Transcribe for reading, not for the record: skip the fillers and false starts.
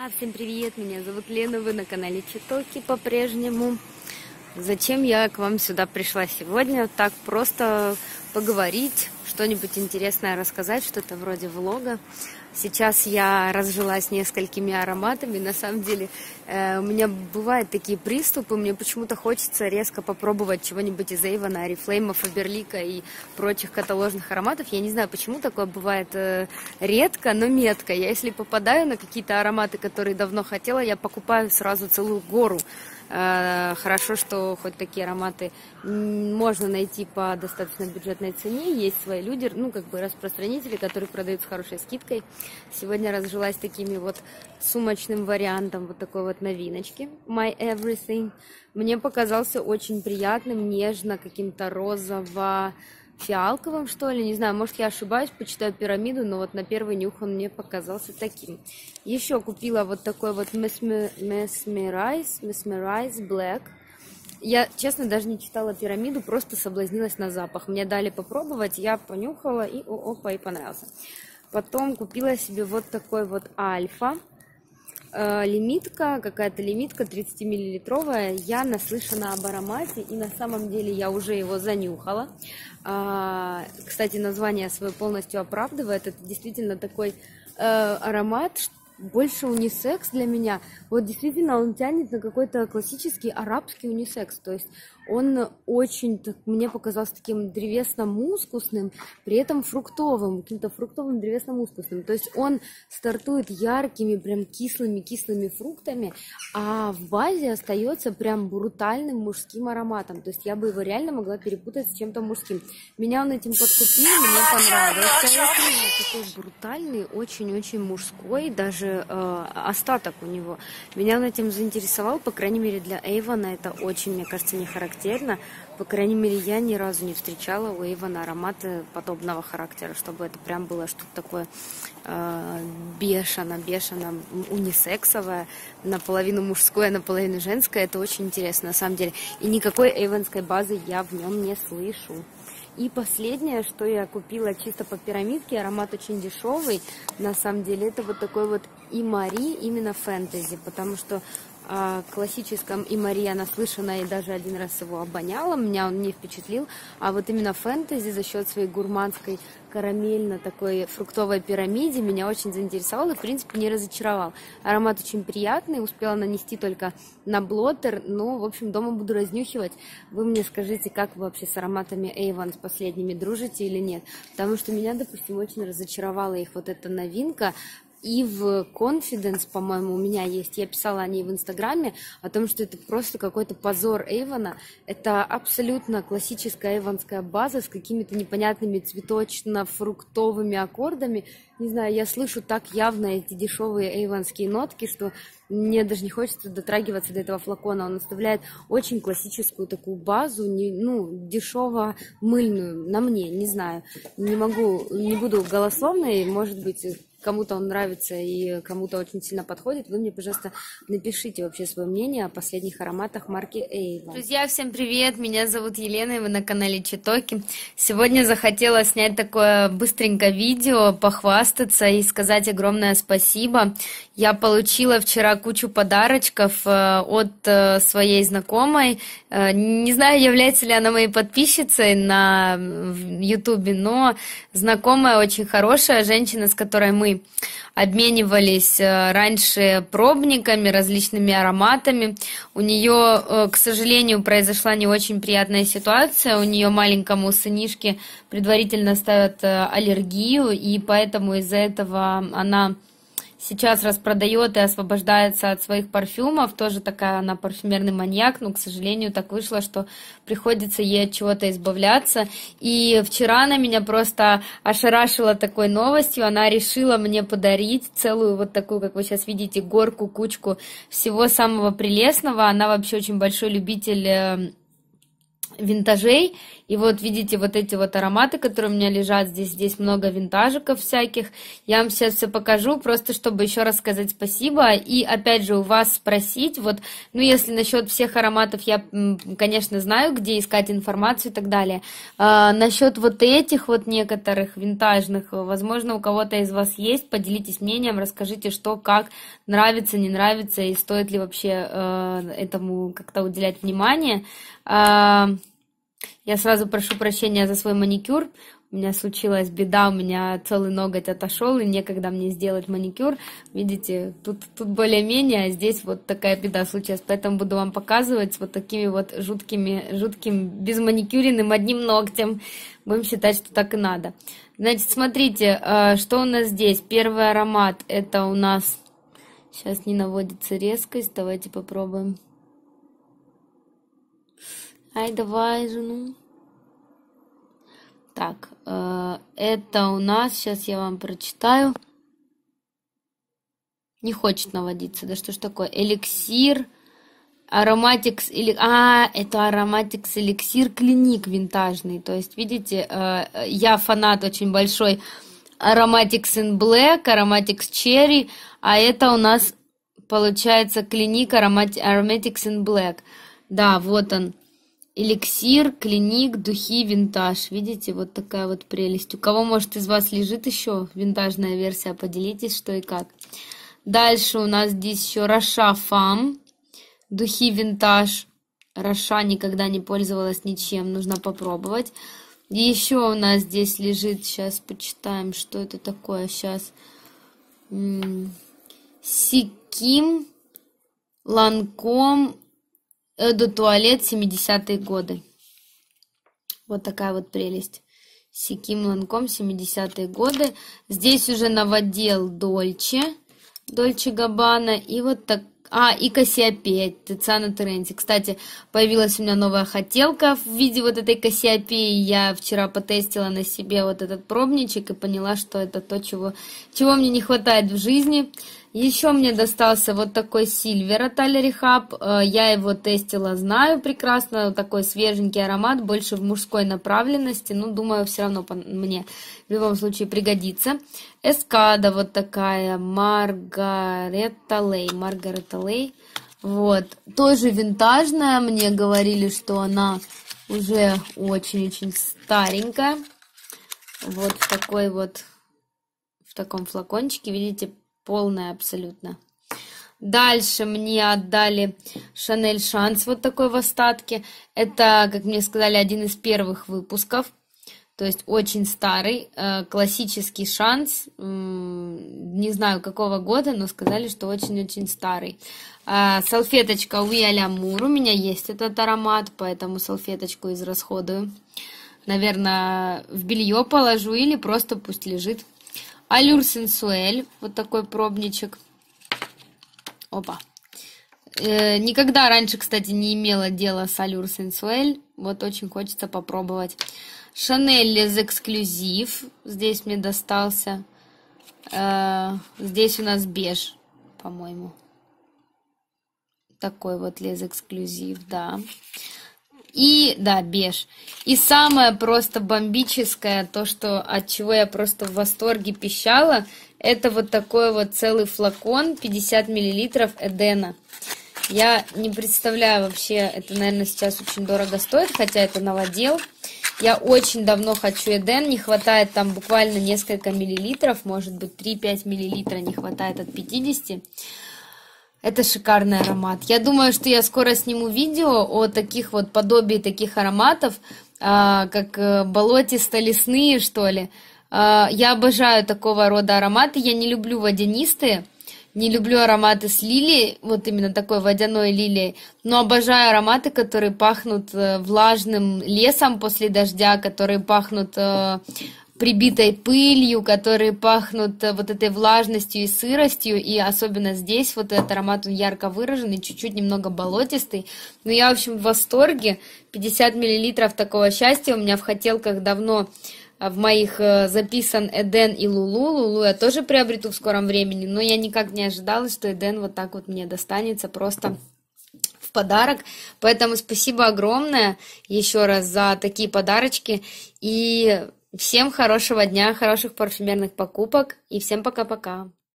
Всем привет, меня зовут Лена, вы на канале Читоки по-прежнему. Зачем я к вам сюда пришла сегодня? Так просто поговорить, что-нибудь интересное рассказать, что-то вроде влога. Сейчас я разжилась несколькими ароматами. На самом деле у меня бывают такие приступы, мне почему-то хочется резко попробовать чего-нибудь из Avon, Oriflame, Faberlic и прочих каталожных ароматов. Я не знаю, почему такое бывает редко, но метко. Я если попадаю на какие-то ароматы, которые давно хотела, я покупаю сразу целую гору. Хорошо, что хоть такие ароматы можно найти по достаточно бюджетной цене. Есть свои люди, распространители, которые продают с хорошей скидкой. Сегодня разжилась такими вот сумочным вариантом вот такой вот новиночки My Everything. Мне показался очень приятным, нежно, каким-то розово-фиалковым, что ли. Не знаю, может, я ошибаюсь, почитаю пирамиду, но вот на первый нюх он мне показался таким. Еще купила вот такой вот Mesmerize Black. Я, честно, даже не читала пирамиду, просто соблазнилась на запах. Мне дали попробовать, я понюхала и опа, и понравился. Потом купила себе вот такой вот Альфа. Лимитка, какая-то лимитка 30-миллилитровая. Я наслышана об аромате, и на самом деле я уже его занюхала. Кстати, название свое полностью оправдывает. Это действительно такой аромат, больше унисекс для меня. Вот действительно он тянет на какой-то классический арабский унисекс. То есть он очень, мне показался таким древесно-мускусным, при этом фруктовым, каким-то фруктовым древесно-мускусным. То есть он стартует яркими, прям кислыми фруктами, а в базе остается прям брутальным мужским ароматом. То есть я бы его реально могла перепутать с чем-то мужским. Меня он этим подкупил, мне понравился. Такой брутальный, очень-очень мужской, даже остаток у него. Меня он этим заинтересовал, по крайней мере для Avon это очень, мне кажется, не характерно. По крайней мере, я ни разу не встречала у Avon ароматы подобного характера, чтобы это прям было что-то такое бешено унисексовое, наполовину мужское, наполовину женское. Это очень интересно на самом деле. И никакой эйвонской базы я в нем не слышу. И последнее, что я купила чисто по пирамидке, аромат очень дешевый, на самом деле, это вот такой вот Имари, именно фэнтези, потому что о классическом Имари я наслышана и даже один раз его обоняла, меня он не впечатлил, а вот именно фэнтези за счет своей гурманской карамельно-такой фруктовой пирамиде меня очень заинтересовал и, в принципе, не разочаровал. Аромат очень приятный, успела нанести только на блоттер, но, в общем, дома буду разнюхивать. Вы мне скажите, как вы вообще с ароматами Avon с последними дружите или нет, потому что меня, допустим, очень разочаровала их вот эта новинка. И в Confidence, по-моему, у меня есть, я писала о ней в Инстаграме, о том, что это просто какой-то позор Avon. Это абсолютно классическая эйвонская база с какими-то непонятными цветочно-фруктовыми аккордами. Не знаю, я слышу так явно эти дешевые эйвонские нотки, что мне даже не хочется дотрагиваться до этого флакона. Он оставляет очень классическую такую базу, дешево-мыльную на мне, не знаю. Не буду голословной, может быть, кому-то он нравится и кому-то очень сильно подходит, вы мне, пожалуйста, напишите вообще свое мнение о последних ароматах марки Avon. Друзья, всем привет! Меня зовут Елена, и вы на канале Читоки. Сегодня захотела снять такое быстренькое видео, похвастаться и сказать огромное спасибо. Я получила вчера кучу подарочков от своей знакомой. Не знаю, является ли она моей подписчицей на Ютубе, но знакомая очень хорошая женщина, с которой мы обменивались раньше пробниками, различными ароматами. У нее, к сожалению, произошла не очень приятная ситуация. У нее маленькому сынишке предварительно ставят аллергию, и поэтому из-за этого она сейчас распродает и освобождается от своих парфюмов. Тоже такая она парфюмерный маньяк, но, к сожалению, так вышло, что приходится ей от чего-то избавляться. И вчера она меня просто ошарашила такой новостью. Она решила мне подарить целую вот такую, как вы сейчас видите, кучку всего самого прелестного. Она вообще очень большой любитель винтажей. И вот видите вот эти вот ароматы, которые у меня лежат здесь много винтажиков всяких. Я вам сейчас все покажу, просто чтобы еще раз сказать спасибо. И опять же у вас спросить, вот, ну если насчет всех ароматов я, конечно, знаю, где искать информацию и так далее. Насчет вот этих вот некоторых винтажных, возможно, у кого-то из вас есть, поделитесь мнением, расскажите, что, как, нравится, не нравится, и стоит ли вообще этому как-то уделять внимание. Я сразу прошу прощения за свой маникюр. У меня случилась беда, у меня целый ноготь отошел, и некогда мне сделать маникюр. Видите, тут более-менее, а здесь вот такая беда случилась. Поэтому буду вам показывать с вот такими вот жутким, безманикюренным одним ногтем. Будем считать, что так и надо. Значит, смотрите, что у нас здесь. Первый аромат, это у нас... Сейчас не наводится резкость, давайте попробуем. Ай, давай же, ну. Так, это у нас, сейчас я вам прочитаю. Не хочет наводиться, да что ж такое? Эликсир, Ароматикс, это Ароматикс эликсир клиник винтажный. То есть, видите, я фанат очень большой Ароматикс in Black, Ароматикс Cherry, а это у нас получается клиник Ароматикс in Black. Да, вот он. Эликсир, клиник, духи, винтаж. Видите, вот такая вот прелесть. У кого, может, из вас лежит еще винтажная версия, поделитесь, что и как. Дальше у нас здесь еще Роша Фам. Духи, винтаж. Роша никогда не пользовалась ничем, нужно попробовать. И еще у нас здесь лежит, сейчас почитаем, что это такое сейчас. Сиким, Ланком, Эду Туалет, 70-е годы. Вот такая вот прелесть. Сиким Ланком, 70-е годы. Здесь уже новодел Дольче Габбана. И вот так. И Кассиопея, Тициано Теренти. Кстати, появилась у меня новая хотелка в виде вот этой Кассиопеи. Я вчера потестила на себе вот этот пробничек и поняла, что это то, чего мне не хватает в жизни. Еще мне достался вот такой Сильвер от Аль Рихаб. Я его тестила, знаю прекрасно. Такой свеженький аромат, больше в мужской направленности. Ну, думаю, все равно мне в любом случае пригодится. Эскада вот такая, Маргарета Лей. Вот. Тоже винтажная. Мне говорили, что она уже очень-очень старенькая. Вот в таком флакончике, видите, полная абсолютно. Дальше мне отдали Шанель Шанс, вот такой в остатке. Это, как мне сказали, один из первых выпусков. То есть очень старый, классический Шанс. Не знаю, какого года, но сказали, что очень-очень старый. Салфеточка Уи а ля Мур. У меня есть этот аромат, поэтому салфеточку израсходую. Наверное, в белье положу или просто пусть лежит. Allure Sensuelle, вот такой пробничек. Опа. Никогда раньше, кстати, не имела дела с Allure Sensuelle. Вот очень хочется попробовать. Chanel Les Exclusive. Здесь мне достался. Здесь у нас беж, по-моему. Такой вот Les Exclusive, да. И, да, беж. И самое просто бомбическое, то, от чего я просто в восторге пищала, это вот такой вот целый флакон, 50 мл Эдена. Я не представляю вообще, это, наверное, сейчас очень дорого стоит, хотя это новодел. Я очень давно хочу Эден, не хватает там буквально несколько миллилитров, может быть 3-5 миллилитров не хватает от 50. Это шикарный аромат. Я думаю, что я скоро сниму видео о таких вот подобии таких ароматов, как болотисто-лесные, что ли. Я обожаю такого рода ароматы. Я не люблю водянистые, не люблю ароматы с лилией, вот именно такой водяной лилией, но обожаю ароматы, которые пахнут влажным лесом после дождя, которые пахнут прибитой пылью, которые пахнут вот этой влажностью и сыростью, и особенно здесь вот этот аромат, он ярко выраженный, чуть-чуть немного болотистый, но я, в общем, в восторге. 50 миллилитров такого счастья, у меня в хотелках давно в моих записан Эден и Лулу. Лулу я тоже приобрету в скором времени, но я никак не ожидала, что Эден вот так вот мне достанется просто в в подарок. Поэтому спасибо огромное еще раз за такие подарочки. И всем хорошего дня, хороших парфюмерных покупок. И всем пока-пока.